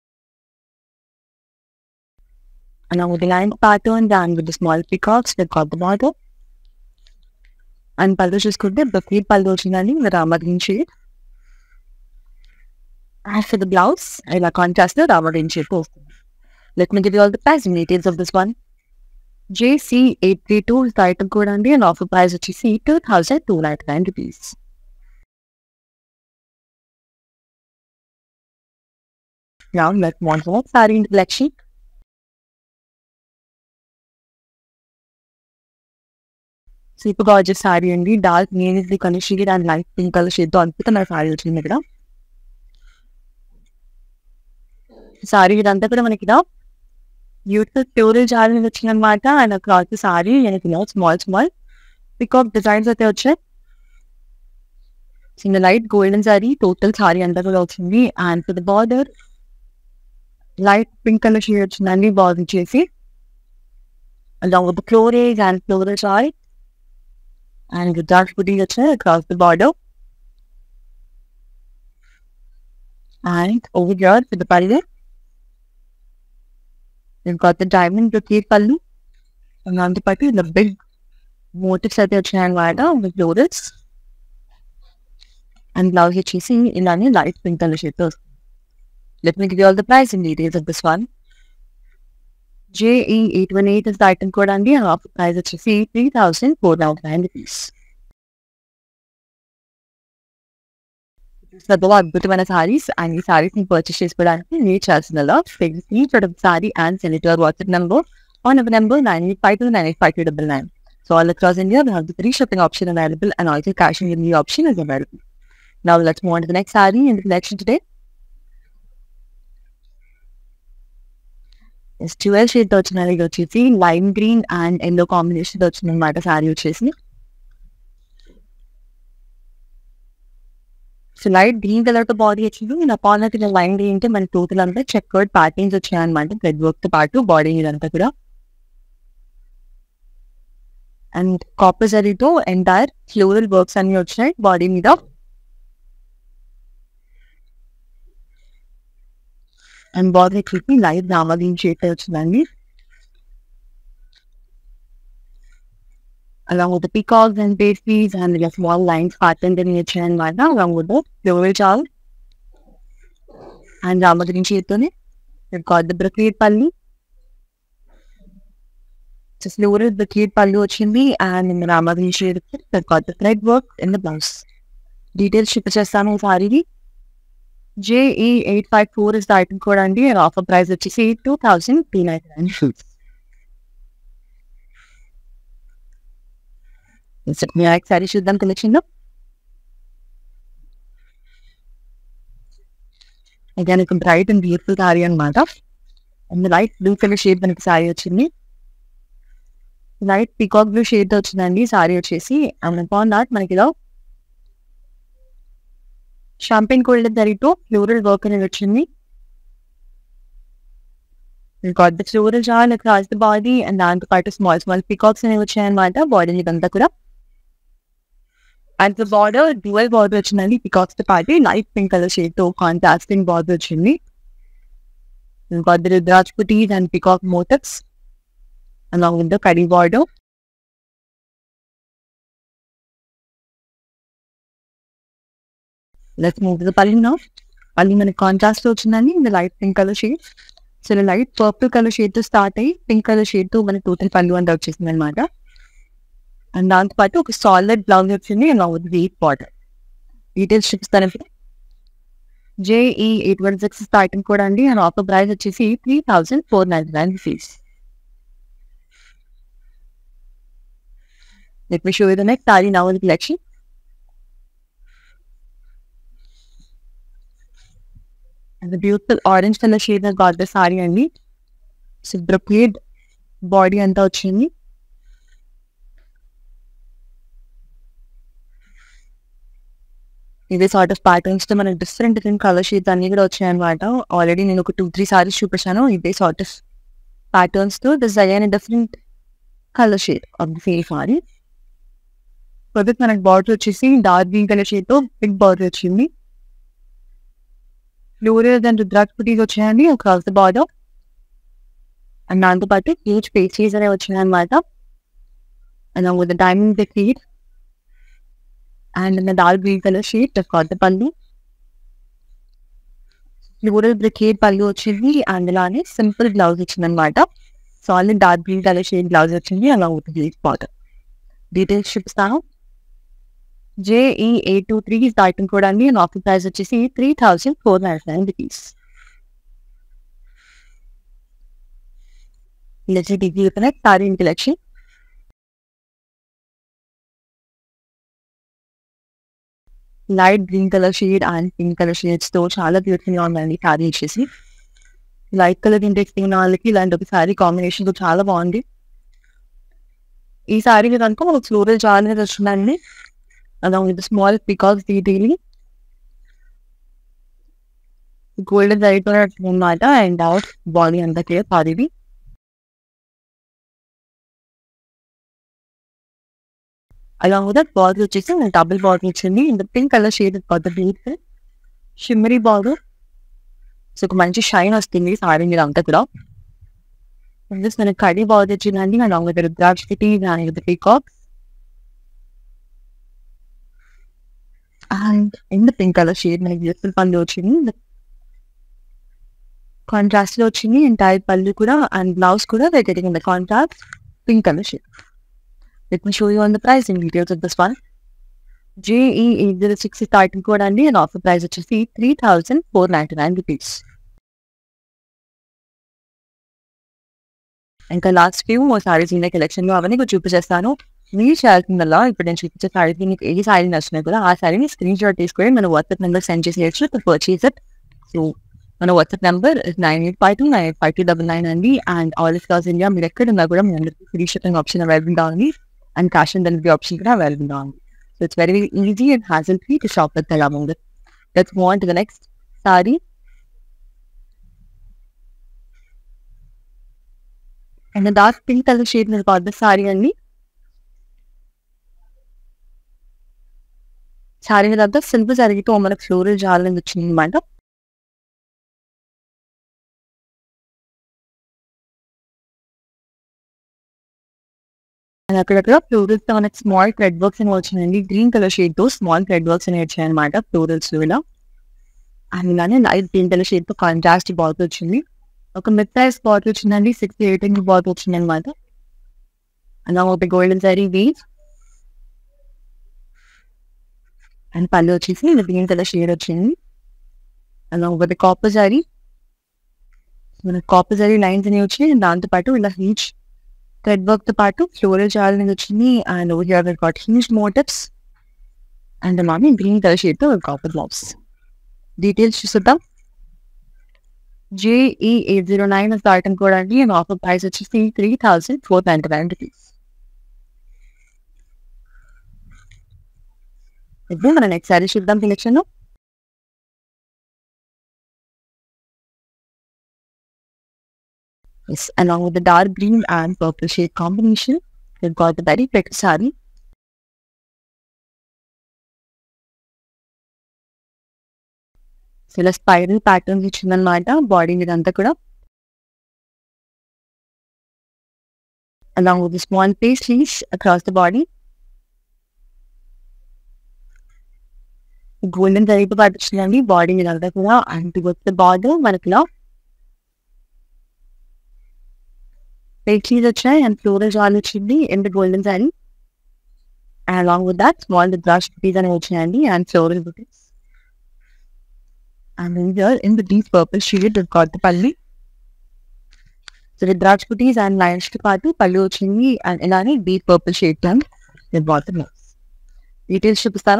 And now with the line pattern and with the small peacocks, we've got the border. And pallu చూసుకుంటే brocade pallu వచ్చిందండి with Rama green shade. As for the blouse, ఇలా contrast Rama green shade వస్తుంది. Let me give you all the pricing details of this one. J C eight three two is the item code అండి and offer price వచ్చేసి two thousand two hundred ninety-nine rupees. Now let's move on to the next saree in the collection. Super gorgeous sari అండి. Dark navy colour shade and light pink colour shade తో అద్భుతమైన sorry వచ్చింది ఇక్కడ. Sorry ఇదంతా కూడా మనకి beautiful floral zari వచ్చింది అనమాట. అండ్ క్లాత్ సారీ మనకి స్మాల్ స్మాల్ పికాక్ డిజైన్స్ అయితే వచ్చాయి. చిన్న light golden zari total sari అంతా కూడా వచ్చింది. And for the border light pink colour shade వచ్చిందండి బార్డర్ చేసి. Along with florals and floral zari and the dark putting వచ్చాయి across the border. And over here for the pallu, we've got the diamond brocade pallu. And దాంతో పాటు the big motifs అయితే వచ్చాయి అన్నమాట with florals. And blouse వచ్చేసి ఇలానే light pink color shade తో. Let me give you all the price and details of this one. J E eight one eight is the item code అండి and offer price వచ్చేసి three thousand four hundred ninety-nine rupees. సర్వో అద్భుతమైన sarees and ఈ సారీస్ ని purchase చేసుకోవడానికి మీరు చేయాల్సిన ఈ product sari and send to our WhatsApp number on our number nine eight five two nine eight five two nine nine. So all across India we have the free shipping option available and also cash and delivery option is available. Now let's move on to the next saree in the collection today. Twelve shade వచ్చినది వచ్చేసి lime green and yellow combination వచ్చింది అనమాట sorry వచ్చేసి. So light green colour తో body వచ్చింది. నా పార్లర్ కింద లైన్ ఏంటంటే మన టోటల్ అంతా చెక్కర్డ్ ప్యాటర్న్స్ వచ్చాయన్నమాట. థ్రెడ్ వర్క్ తో పాటు బాడీ ఇదంతా కూడా. అండ్ కాపర్ జరీతో ఎంటైర్ ఫ్లోరల్ వర్క్స్ అన్ని వచ్చాయి బాడీ మీద. అండ్ బాడీ చూపి లైట్ రామా గ్రీన్ షేడ్ వచ్చిందండి. along with the peacocks and pastries and the small lines patterned in nature and Vada, along with the floral shawl and Rama green shade. We've got the brocade pallu. It's a floral brocade pallu ochindi, and in the Rama green shade, we've got the thread work in the blouse. Details ship chestanu saree. J E eight five four is the item code and the offer price which is two thousand three hundred ninety-nine. మీ సారీ చూద్దాం collection లో. Again ఒక bright and beautiful sorry అనమాట. And light blue colour shade మనకి sorry వచ్చింది. Light peacock blue shade వచ్చిందండి సారీ వచ్చేసి. And upon that మనకి ఇలా షాంపెయిన్ గోల్డెన్ జరీతో ఫ్లోరల్ వర్క్ అనేది వచ్చింది. got the floral shawl across the body, and దాంతో పాటు స్మాల్ స్మాల్ పీకాక్స్ అనేవి వచ్చాయన్నమాట బాడీ ఇదంతా కూడా. And the border dual border వచ్చిందండి పీకాక్స్ తో పాటు. లైట్ పింక్ కలర్ షేడ్ తో కాంట్రాస్టింగ్ బార్డర్ వచ్చింది. got the Rudraj putties and peacock motifs along with the curry border. Let's move to the pallu now. Pallu మనకి contrast లో వచ్చిందండి in the light pink color shade. So light purple colour shade తో start అయ్యి pink colour shade తో మనకి total పళ్ళు అంతా వచ్చేసింది అనమాట. అండ్ దాంతో పాటు ఒక సాలిడ్ బ్లౌజ్ వచ్చింది along with the border. Details చూపిస్తాను. J E eight one six item కూడా అండి. అండ్ ఆఫర్ ప్రైస్ వచ్చేసి three thousand four ninety nine rupees. Let me show you the next saree now in the collection. And the beautiful orange color shade has got the saree అండి. So brocade body అంతా వచ్చింది. ఇదే sort of patterns తో మనకి different different colour shades అన్ని కూడా వచ్చాయి అనమాట. ఆల్రెడీ నేను ఒక టూ త్రీ సారీస్ చూపించాను ఇదే సార్ట్ ఆఫ్ ప్యాటర్న్స్ తో. This again different colour shade of the same sari. Product మనకి బార్డర్ వచ్చేసి డార్క్ గ్రీన్ కలర్ షేడ్ తో బిగ్ బార్డర్ వచ్చింది. ఫ్లోరల్ అండ్ రుద్రాక్ష పుట్టీస్ వచ్చాయండి అక్రాస్ ద బార్డర్. అండ్ దాంతో పాటు హ్యూజ్ పేస్ట్రీస్ అనేవి వచ్చినాయి అనమాట. along with the diamond brocade and in the dark green color shade we've got the pallu. Floral brocade pallu వచ్చింది. అండ్ అలానే సింపుల్ బ్లౌజ్ వచ్చింది అనమాట. Solid dark green colour shade blouse వచ్చింది along with the border. Details చూపిస్తాను. J E eight two three is the item code అండి. And offer price వచ్చేసి three thousand four ninety nine rupees. Let's take a look at saree in collection. Light green colour shade and pink colour shades తో చాలా beautiful గా ఉందండి sorry వచ్చేసి. Light colour interest ఉన్న వాళ్ళకి ఇలాంటి ఒక సారీ కాంబినేషన్ తో చాలా బాగుంది. ఈ సారీ కనుక ఒక ఫ్లోరల్ జాల్ అనేది వస్తుందండి along with the small peacocks detailing. Golden జరీతో అనమాట. అండ్ అవుట్ బాడీ అంతా క్లియర్ సారీది. along with that బార్డర్ వచ్చేసి డబుల్ బార్డర్ వచ్చింది. In the pink colour shade got the beautiful shimmery border. So ఒక మంచి షైన్ వస్తుంది సారీ మీద అంతా కూడా. మనకి కడీ బార్డర్ వచ్చిందండి along with the Rudraj putties and with the peacocks. And in the pink color shade మనకి బ్యూటిఫుల్ పళ్ళు వచ్చింది. కాంట్రాస్ట్ లో వచ్చింది ఎంటైర్ పళ్ళు కూడా. అండ్ బ్లౌజ్ కూడా we're getting in the contrast pink color shade. Let me show you on the pricing details of this one. J E eight zero six is the item code అండి. And offer price వచ్చేసి three thousand four ninety nine rupees. ఇంకా last few sarees ఉన్న collection లో అవన్నీ కూడా చూపించేస్తాను. మీరు చేయాల్సిందల్లా ఇప్పుడు నేను చూపించే సారీకి మీకు ఏ సారీ నచ్చినాయి కూడా ఆ సారీని స్క్రీన్ షాట్ తీసుకొని మన వాట్సాప్ నెంబర్ సెండ్ చేసేయచ్చు టు పర్చేస్ ఇట్. సో మన WhatsApp number nine eight five two nine eight five two double nine అండి. అండ్ ఆల్ అక్రాస్ ఇండియా మీరు ఎక్కడ ఉన్నా కూడా మీ అందరికీ ఫ్రీ షిప్పింగ్ ఆప్షన్ అవైలబుల్గా ఉంది. And cash on delivery option కూడా అవైలబుల్గా ఉంది. So it's very very easy and hassle free to shop with Telangana. Let's move on to the next saree. And the dark pink color shade is got the saree only. Saree మీద అంతా silver జరీతో మనకు floral jaal అనేది వచ్చింది అనమాట. And అక్కడక్కడ florals తో మనకి స్మాల్ థ్రెడ్ వర్క్స్ అనేవి వచ్చినాయండి. గ్రీన్ కలర్ షేడ్ తో స్మాల్ థ్రెడ్ వర్క్స్ అనేవి వచ్చాయి అనమాట ఫ్లోరల్స్ ఇలా. అండ్ ఇలానే లైట్ గ్రీన్ కలర్ షేడ్ తో కాంట్రాస్ట్ బాత్ వచ్చింది. ఒక మిడ్ సైజ్ బాత్ వచ్చిందండి. సిక్స్ ఎయిట్ ఇంచ్ బాత్ వచ్చింది అనమాట. అలా ఒక గోల్డెన్ సారీ వీవ్ అండ్ పళ్ళు వచ్చేసి గ్రీన్ కలర్ షేడ్ వచ్చింది. అలా ఒకటి కాపర్ సారీ, మన కాపర్ సారీ లైన్స్ అనేవి వచ్చి దాంతో పాటు ఇలా హ్యూజ్ థ్రెడ్ వర్క్ తో పాటు ఫ్లోరల్ జాల్ అనేది వచ్చింది. And over here we got huge motifs and మామి గ్రీన్ కలర్ షేడ్ తో కాపర్ బ్లౌజ్. డీటెయిల్స్ చూద్దాం. J E eight zero nine is the item code అండి. అండ్ ఆఫర్ ప్రైస్ వచ్చేసి three thousand four ninety nine rupees. ఇప్పుడు మన next sorry చూద్దాం collection లో. Yes, along with the dark green and purple shade combination, we've got the very pretty saree. So, ఇలా spiral patterns ఇచ్చిందనమాట body మీద అంతా కూడా. Along with the small paisley's across the body. Golden జరీతో పాటు వచ్చిందండి బాడీ మీద అంతా కూడా. అండ్ టువర్డ్స్ ద బార్డర్ మనకి ఇలా paisley's వచ్చాయి అండ్ ఫ్లోరల్ జాల్ వచ్చింది in the golden zari. And along with that small ద్రాక్ష బుటీస్ అనేవి వచ్చాయండి and floral butis. And here in the deep purple shade we've got the pallu. So the ద్రాక్ష బుటీస్ అండ్ లైన్స్ తో పాటు పళ్ళు వచ్చింది. అండ్ ఇలానే డీప్ పర్పుల్ షేడ్ తో we've got the blouse. Details చూపిస్తాను.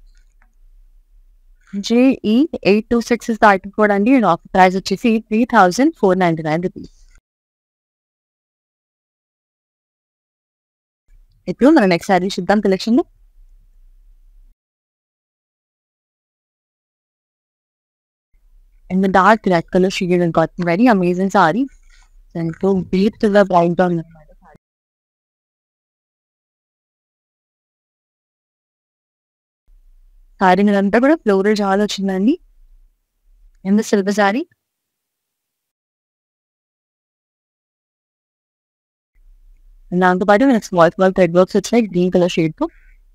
J E eight two six is the item code అండి. And offer price వచ్చేసి three thousand four ninety nine rupees. ఇప్పుడు మన నెక్స్ట్ సారీ చూద్దాం కలెక్షన్ లో. In the dark red color shade and got very amazing saree. And so beautiful bright brown అనమాట సారీ. సారీ మీద అంతా కూడా ఫ్లోరల్ జాల్ వచ్చిందండి. In the silver zari. దాంతో పాటు మనకి స్మాల్ స్మాల్ థ్రెడ్ వర్క్స్ వచ్చాయి గ్రీన్ కలర్ షేడ్ తో.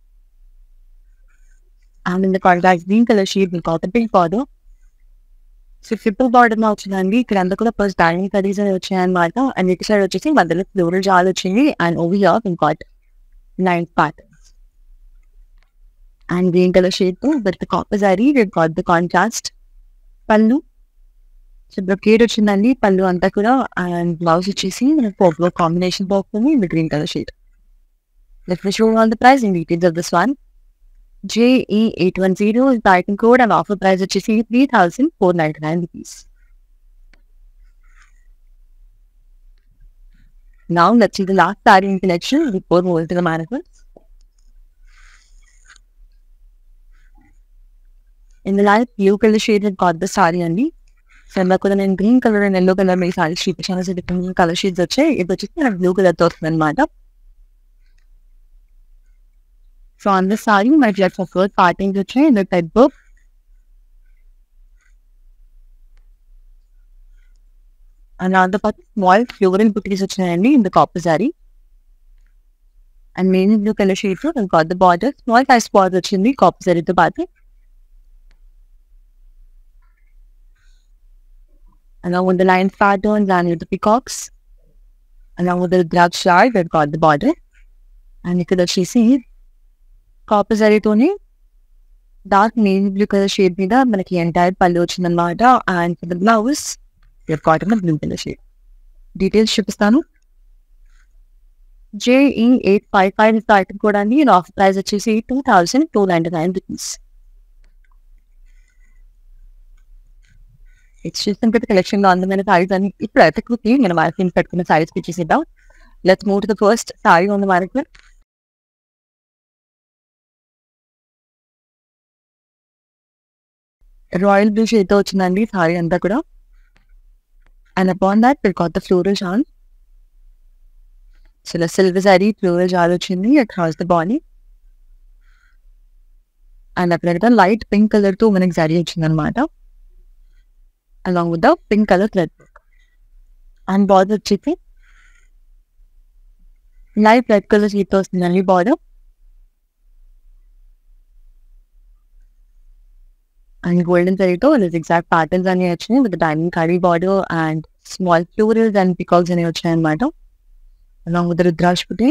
And in the contrast green colour shade will got the pink border. So triple border లో వచ్చిందండి. ఇక్కడ అంతా కూడా ఫస్ట్ డైనింగ్ కర్రీస్ అనేవి వచ్చాయి అనమాట. అండ్ ఇటు సైడ్ వచ్చేసి మధ్యలో ఫ్లోరల్ జాల్ వచ్చింది. And over here we got nine patterns and green colour shade తో with the copper zari we got the contrast pallu. So brocade వచ్చిందండి పళ్ళు అంతా కూడా. అండ్ బ్లౌజ్ వచ్చేసి పర్పుల్ కాంబినేషన్ బాగుంది with green colour shade. Let me show all the price in details of this one. J E eight one zero is the item code and offer price వచ్చేసి three thousand four ninety nine rupees. Now let's see the last saree in collection before moving to the mannequins. In the light blue color shade we've got the saree అండి. So ఇందాక కూడా నేను green colour and yellow colour మీ సారీ చూపించాను. So different colour shades వచ్చాయి. ఇది వచ్చేసి నాకు బ్లూ కలర్ తో వస్తుంది అనమాట. So on the sari my just of course partings వచ్చాయి in the type of. And దాంతో పాటు స్మాల్ ఫ్లోరల్ బుటీస్ వచ్చినాయండి in the copper zari. And main blue colour shade తో got the border small size border వచ్చింది copper సారీతో పాటు. Along with the lines patterns and with the peacocks. Along with the black shawl, we've got the border. And ఇక్కడ వచ్చేసి copper సారీతోనే dark navy blue colour shade మీద మనకి entire pallu వచ్చిందనమాట. And for the blouse we've got in the blue color shade. Details చూపిస్తాను. J E eight five five is the item code అండి. And offer price వచ్చేసి two thousand two ninety nine rupees. It's చూస్తాం కదా collection లో అందమైన సారీస్ అని. ఇప్పుడు అయితే క్విక్లీ నేను మార్కెట్ పెట్టుకున్న సారీస్ పిచ్చేసిద్దాం. Let's move to the first sari on the market. Royal blue షేడ్తో వచ్చిందండి సారీ అంతా కూడా. And upon that we got the floral jaal. సో ఇలా సిల్వర్ సారీ ఫ్లోరల్ షాల్ వచ్చింది అక్రాస్ ద బాడీ. అండ్ అక్కడ లైట్ పింక్ కలర్తో మనకి సారీ వచ్చింది అనమాట, along with the pink colour thread. And border వచ్చేసి లైట్ రెడ్ కలర్ షీట్తో వస్తుందండి బార్డర్. అండ్ గోల్డెన్ జరీతో ఎగ్జాక్ట్ ప్యాటర్న్స్ అన్ని వచ్చినాయి విత్ డైమండ్ కర్రీ border and small florals and peacocks అనేవి వచ్చాయి అనమాట, అలాంగ్ విత్ రుద్రాక్ష పుట్టి.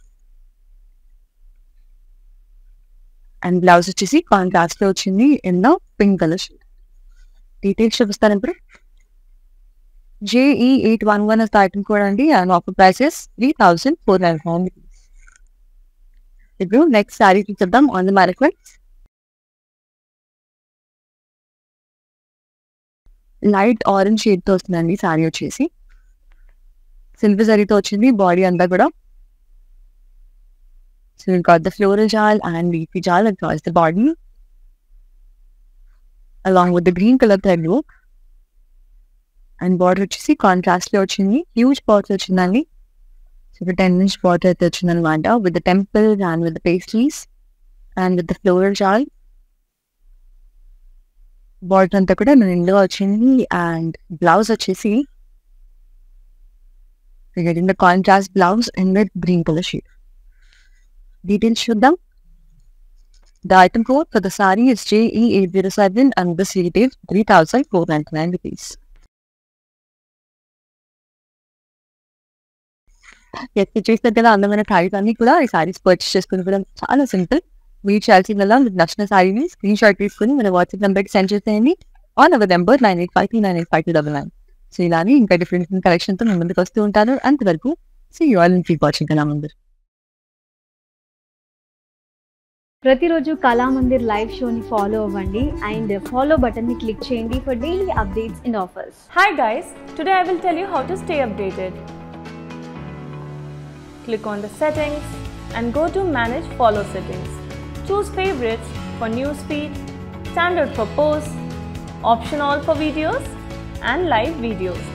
అండ్ బ్లౌజ్ వచ్చేసి కాంట్రాస్ట్ లో వచ్చింది in the pink colour sheet. Details చూపిస్తాను ఇప్పుడు. JEE eight one one item కూడా అండి, and offer prices three thousand four hundred. ఇప్పుడు నెక్స్ట్ శారీ చూద్దాం on the mannequin. Light orange షేడ్తో వస్తుందండి శారీ వచ్చేసి. సిల్వర్ జరీతో వచ్చింది బాడీ అంతా కూడా. So you got the floral jaal and leafy jaal across the body along with the green colour thread work. And border వచ్చేసి కాంట్రాస్ట్ లో వచ్చింది, హ్యూజ్ బార్డర్ వచ్చిందండి. సో టెన్ ఇంచ్ బార్డర్ అయితే వచ్చింది అనమాట with the temple and with the pastries and with the floral jaal. Border అంతా కూడా నిండుగా వచ్చింది. అండ్ బ్లౌజ్ వచ్చేసి getting the contrast blouse in the green color shade. Details చూద్దాం. The item code for the saree is J E eight zero seven and the rate is three thousand four hundred ninety-nine rupees. ఎత్తి చూస్తే కదా అందమైన సారీస్ అన్ని కూడా ఈ saris purchase చేసుకుని కూడా చాలా సింపుల్. మీరు చేయాల్సిందల్లా మీకు నచ్చిన సారీని స్క్రీన్ షాట్ తీసుకుని మన వాట్సాప్ నెంబర్కి సెండ్ చేసేయండి on our number nine eight five three nine eight five two double nine. So ఇలానే ఇంకా డిఫరెంట్ డిఫరెంట్ కలెక్షన్తో మీ ముందుకు వస్తూ ఉంటాను. అంతవరకు see you all in keep watching Kalamandir. ప్రతిరోజు కళామందిర్ లైవ్ షోని ఫాలో అవ్వండి అండ్ ఫాలో బటన్ని క్లిక్ చేయండి for daily updates and offers. Hi guys, today I will tell you how to stay updated. Click on the settings and go to manage follow settings. Choose favorites for news feed, standard for posts, option all for videos and live videos.